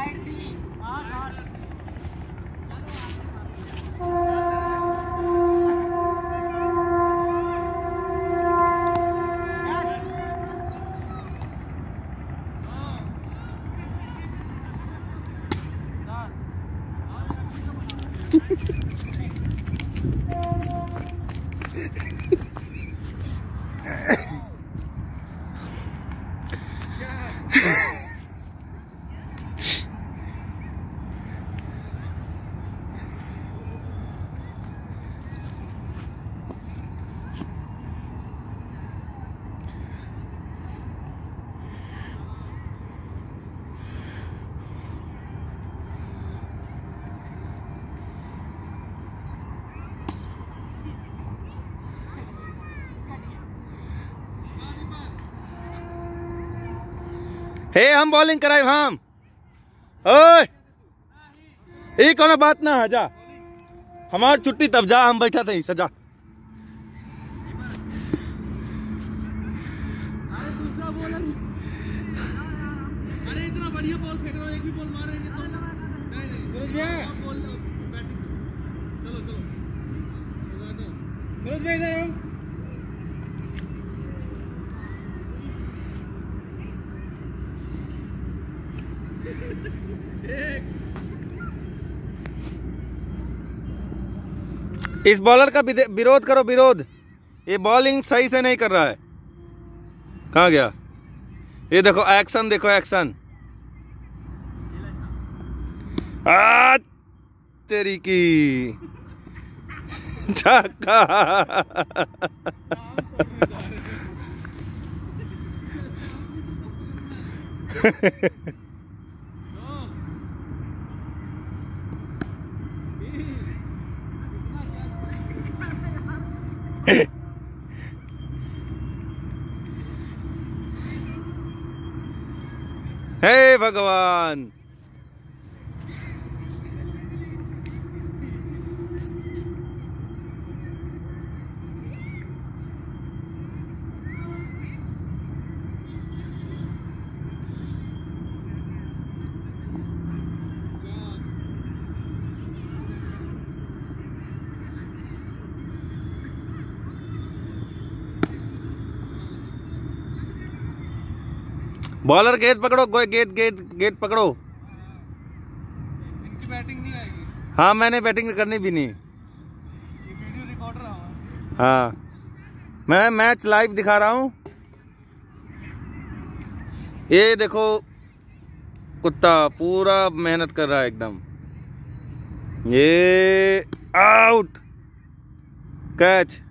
हे हम बॉलिंग कराए हम। ओए ये कोनो बात ना है, जा हमार छुट्टी तब जा, हम बैठा थे सजा। अरे इतना बढ़िया बॉल फेंक रहा हूं, एक भी बॉल मार रहे हैं तो नहीं सूरज भैया बॉल बैटिंग। चलो सूरज भैया इधर आओ। इस बॉलर का विरोध करो, विरोध। ये बॉलिंग सही से नहीं कर रहा है। कहाँ गया? ये देखो एक्शन, देखो एक्शन। तेरी की छक्का। हे भगवान। बॉलर गेंद पकड़ो, गेंद गेंद गेंद पकड़ो। इनकी बैटिंग नहीं आएगी। हाँ मैंने बैटिंग करनी भी नहीं। ये वीडियो रिकॉर्डर हूँ। हाँ मैं मैच लाइव दिखा रहा हूँ। ये देखो कुत्ता पूरा मेहनत कर रहा है एकदम। ये आउट, कैच।